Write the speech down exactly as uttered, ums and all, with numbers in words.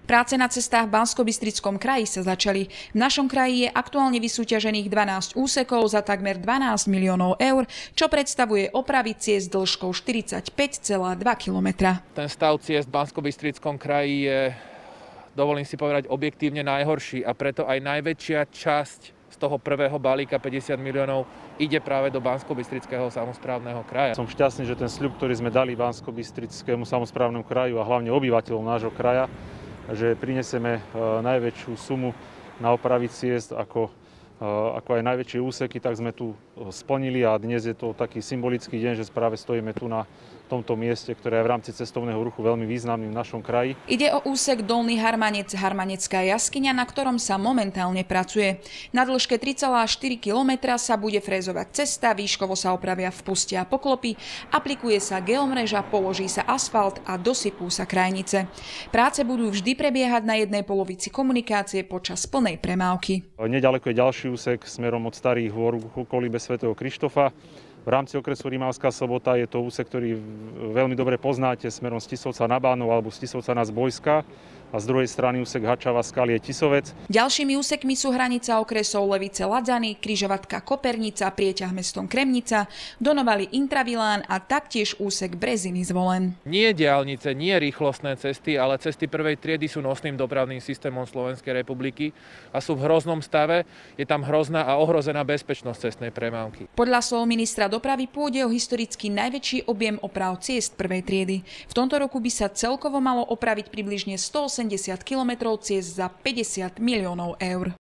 Práce na cestách v Banskobystrickom kraji sa začali. V našom kraji je aktuálne vysúťažených dvanásť úsekov za takmer dvanásť miliónov eur, čo predstavuje opravy ciest dĺžkou štyridsaťpäť celá dva kilometra. Ten stav ciest v Banskobystrickom kraji je, dovolím si povedať, objektívne najhorší a preto aj najväčšia časť z toho prvého balíka päťdesiat miliónov ide práve do Banskobystrického samosprávneho kraja. Som šťastný, že ten sľub, ktorý sme dali Banskobystrickému samosprávnemu kraju a hlavne obyvateľom nášho kraja, že prinesieme najväčšiu sumu na opravy ciest ako, ako aj najväčšie úseky, tak sme tu splnili a dnes je to taký symbolický deň, že práve stojíme tu na tomto mieste, ktoré je v rámci cestovného ruchu veľmi významný v našom kraji. Ide o úsek Dolný Harmanec, Harmanecká jaskyňa, na ktorom sa momentálne pracuje. Na dĺžke tri celé štyri kilometra sa bude frézovať cesta, výškovo sa opravia vpusty a poklopy, aplikuje sa geomreža, položí sa asfalt a dosypú sa krajnice. Práce budú vždy prebiehať na jednej polovici komunikácie počas plnej premávky. Nedaleko je ďalší úsek smerom od Starých hôr k kolíbe svätého Krištofa. V rámci okresu Rimavská Sobota je to úsek, ktorý veľmi dobre poznáte smerom z Tisovca na Bánov alebo z Tisovca na Zbojska. A z druhej strany úsek Hačava Skalie Tisovec. Ďalšími úsekmi sú hranica okresov Levice Ladzany, Križovatka Kopernica, prieťah mestom Kremnica, Donovali Intravilán a taktiež úsek Breziny Zvolen. Nie diaľnice, nie rýchlostné cesty, ale cesty prvej triedy sú nosným dopravným systémom Slovenskej republiky a sú v hroznom stave. Je tam hrozná a ohrozená bezpečnosť cestnej premávky. Podľa slov ministra dopravy pôjde o historicky najväčší objem oprav ciest prvej triedy. V tomto roku by sa celkovo malo opraviť približne stoosemdesiat kilometrov ciest za päťdesiat miliónov eur.